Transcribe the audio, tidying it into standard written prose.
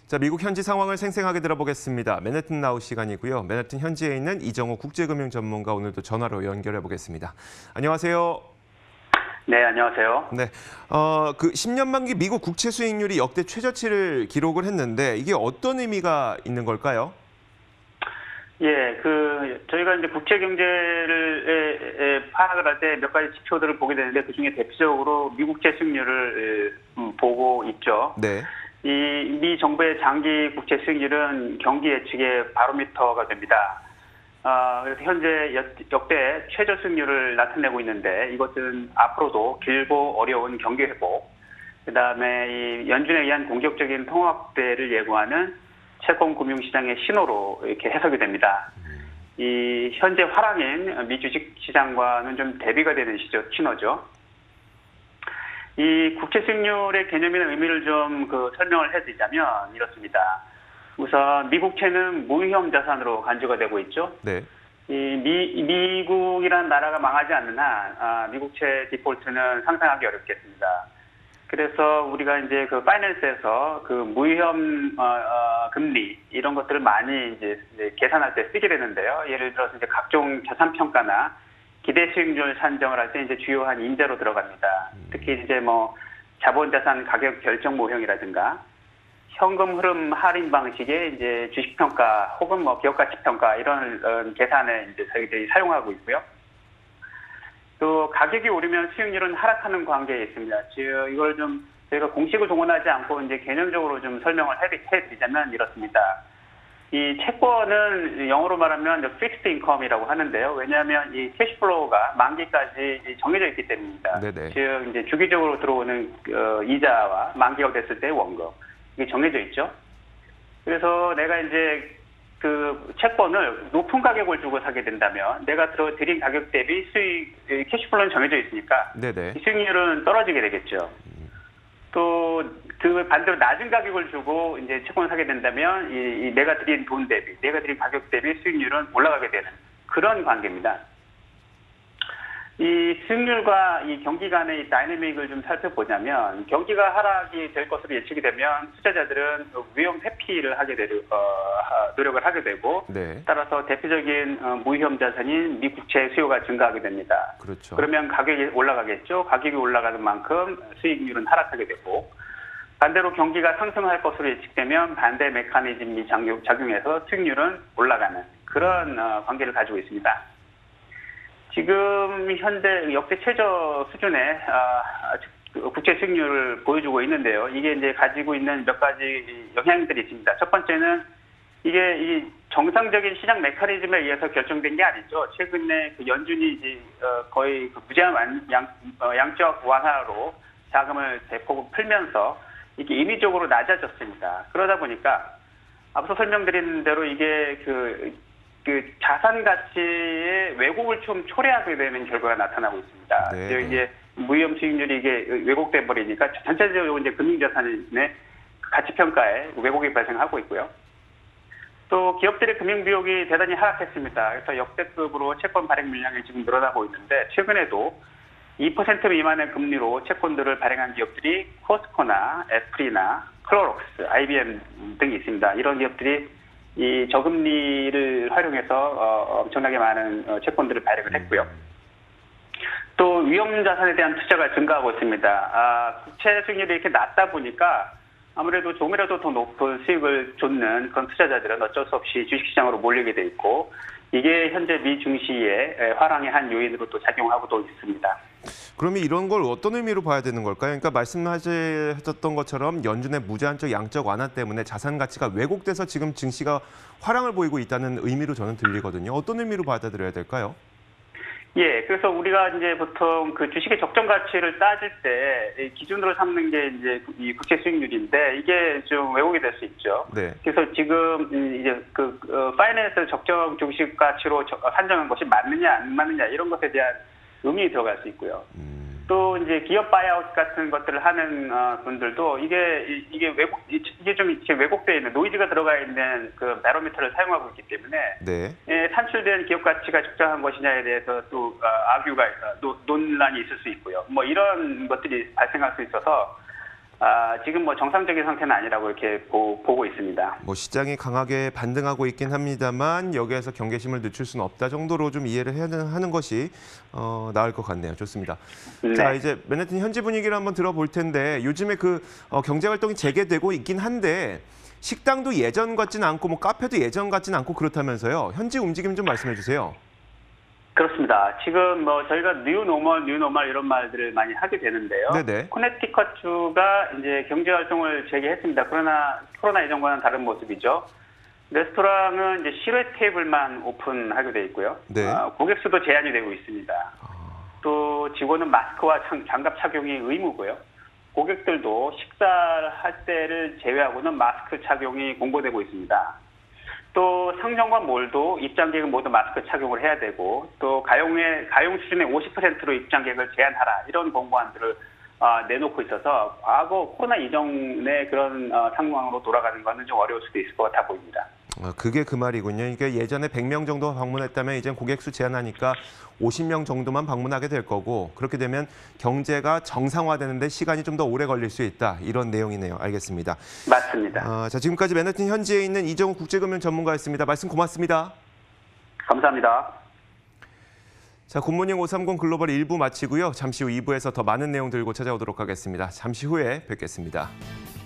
자, 미국 현지 상황을 생생하게 들어보겠습니다. 맨해튼 나우 시간이고요. 맨해튼 현지에 있는 이정호 국제금융 전문가 오늘도 전화로 연결해 보겠습니다. 안녕하세요. 네, 안녕하세요. 네, 10년 만기 미국 국채 수익률이 역대 최저치를 기록을 했는데 이게 어떤 의미가 있는 걸까요? 예, 저희가 이제 국제 경제를 파악을 할 때 몇 가지 지표들을 보게 되는데 그중에 대표적으로 미국채 수익률을 보고 있죠. 네. 이 미 정부의 장기 국채 수익률은 경기 예측의 바로미터가 됩니다. 그래서 현재 역대 최저 수익률을 나타내고 있는데 이것은 앞으로도 길고 어려운 경기 회복, 그다음에 이 연준에 의한 공격적인 통화 확대를 예고하는 채권 금융시장의 신호로 이렇게 해석이 됩니다. 이 현재 화랑인 미 주식 시장과는 좀 대비가 되는 신호죠. 이 국채 수익률의 개념이나 의미를 좀 설명을 해드리자면 이렇습니다. 우선 미국채는 무위험 자산으로 간주가 되고 있죠. 네. 미국이라는 나라가 망하지 않는 한 미국채 디폴트는 상상하기 어렵겠습니다. 그래서 우리가 이제 파이낸스에서 무위험 금리 이런 것들을 많이 이제 계산할 때 쓰게 되는데요. 예를 들어서 이제 각종 자산 평가나 기대 수익률 산정을 할 때 이제 주요한 인자로 들어갑니다. 특히 이제 자본자산 가격 결정 모형이라든가 현금 흐름 할인 방식의 이제 주식 평가 혹은 기업 가치 평가 이런 계산에 이제 저희들이 사용하고 있고요. 또 가격이 오르면 수익률은 하락하는 관계에 있습니다. 즉 이걸 좀 저희가 공식을 동원하지 않고 이제 개념적으로 좀 설명을 해드리자면 이렇습니다. 이 채권은 영어로 말하면 fixed income이라고 하는데요. 왜냐하면 이 캐시플로우가 만기까지 정해져 있기 때문입니다. 네네. 즉 이제 주기적으로 들어오는 이자와 만기가 됐을 때의 원금 이게 정해져 있죠. 그래서 내가 이제 채권을 높은 가격을 주고 사게 된다면 내가 들인 가격 대비 캐시플로우는 정해져 있으니까 네네. 이 수익률은 떨어지게 되겠죠. 또 반대로 낮은 가격을 주고 이제 채권을 사게 된다면 이 내가 들인 돈 대비, 내가 들인 가격 대비 수익률은 올라가게 되는 그런 관계입니다. 이 수익률과 이 경기 간의 이 다이내믹을 좀 살펴보자면 경기가 하락이 될 것으로 예측이 되면 투자자들은 위험 회피를 노력을 하게 되고 네. 따라서 대표적인 무위험 자산인 미국채 수요가 증가하게 됩니다. 그렇죠. 그러면 가격이 올라가겠죠. 가격이 올라가는 만큼 수익률은 하락하게 되고 반대로 경기가 상승할 것으로 예측되면 반대 메커니즘이 작용해서 수익률은 올라가는 그런 관계를 가지고 있습니다. 지금 현재 역대 최저 수준의 국채 수익률을 보여주고 있는데요. 이게 이제 가지고 있는 몇 가지 영향들이 있습니다. 첫 번째는 이게 이 정상적인 시장 메커니즘에 의해서 결정된 게 아니죠. 최근에 연준이 이제 거의 무제한 양적 완화로 자금을 대폭 풀면서 이게 인위적으로 낮아졌습니다. 그러다 보니까 앞서 설명드린 대로 이게 자산 가치의 왜곡을 좀 초래하게 되는 결과가 나타나고 있습니다. 네. 이제 무위험 수익률이 이게 왜곡돼 버리니까 전체적으로 이제 금융자산의 가치 평가에 왜곡이 발생하고 있고요. 또 기업들의 금융 비용이 대단히 하락했습니다. 그래서 역대급으로 채권 발행 물량이 지금 늘어나고 있는데 최근에도 2% 미만의 금리로 채권들을 발행한 기업들이 코스코나 애플이나 클로록스, IBM 등이 있습니다. 이런 기업들이 이 저금리를 활용해서 엄청나게 많은 채권들을 발행을 했고요. 또 위험 자산에 대한 투자가 증가하고 있습니다. 국채 수익률이 이렇게 낮다 보니까 아무래도 조금이라도 더 높은 수익을 쫓는 그런 투자자들은 어쩔 수 없이 주식시장으로 몰리게 돼 있고 이게 현재 미 증시의 화랑의 한 요인으로 또 작용하고도 있습니다. 그러면 이런 걸 어떤 의미로 봐야 되는 걸까요? 그러니까 말씀하셨던 것처럼 연준의 무제한적 양적 완화 때문에 자산 가치가 왜곡돼서 지금 증시가 화랑을 보이고 있다는 의미로 저는 들리거든요. 어떤 의미로 받아들여야 될까요? 예, 그래서 우리가 이제 보통 주식의 적정 가치를 따질 때 기준으로 삼는 게 이제 이 국채 수익률인데 이게 좀 왜곡이 될 수 있죠. 네. 그래서 지금 이제 파이낸스 적정 주식 가치로 산정한 것이 맞느냐 안 맞느냐 이런 것에 대한 의미가 들어갈 수 있고요. 또 이제 기업 바이아웃 같은 것들을 하는 분들도 이게 좀 이렇게 왜곡되어 있는 노이즈가 들어가 있는 바로미터를 사용하고 있기 때문에 네. 산출된 기업 가치가 적정한 것이냐에 대해서 또 논란이 있을 수 있고요. 이런 것들이 발생할 수 있어서 지금 뭐 정상적인 상태는 아니라고 이렇게 보고 있습니다. 뭐 시장이 강하게 반등하고 있긴 합니다만 여기에서 경계심을 늦출 수는 없다 정도로 좀 이해를 해야 하는 것이 나을 것 같네요. 좋습니다. 네. 자, 이제 맨해튼 현지 분위기를 한번 들어볼 텐데 요즘에 그 경제 활동이 재개되고 있긴 한데 식당도 예전 같지는 않고 뭐 카페도 예전 같지는 않고 그렇다면서요. 현지 움직임 좀 말씀해 주세요. 그렇습니다. 지금 뭐 저희가 뉴노멀 이런 말들을 많이 하게 되는데요. 네네. 코네티컷주가 이제 경제 활동을 재개했습니다. 그러나 코로나 이전과는 다른 모습이죠. 레스토랑은 이제 실외 테이블만 오픈하게 돼 있고요. 네. 고객 수도 제한이 되고 있습니다. 또 직원은 마스크와 장갑 착용이 의무고요. 고객들도 식사할 때를 제외하고는 마스크 착용이 공고되고 있습니다. 또 상점과 몰도 입장객은 모두 마스크 착용을 해야 되고 또 가용 수준의 50%로 입장객을 제한하라 이런 공고안들을 내놓고 있어서 과거 코로나 이전의 그런 상황으로 돌아가는 것은 좀 어려울 수도 있을 것 같아 보입니다. 그게 그 말이군요. 이게 예전에 100명 정도 방문했다면 이제 고객 수 제한하니까 50명 정도만 방문하게 될 거고 그렇게 되면 경제가 정상화되는데 시간이 좀 더 오래 걸릴 수 있다. 이런 내용이네요. 알겠습니다. 맞습니다. 자, 지금까지 맨해튼 현지에 있는 이정우 국제금융 전문가였습니다. 말씀 고맙습니다. 감사합니다. 자, 굿모닝 530 글로벌 1부 마치고요. 잠시 후 2부에서 더 많은 내용 들고 찾아오도록 하겠습니다. 잠시 후에 뵙겠습니다.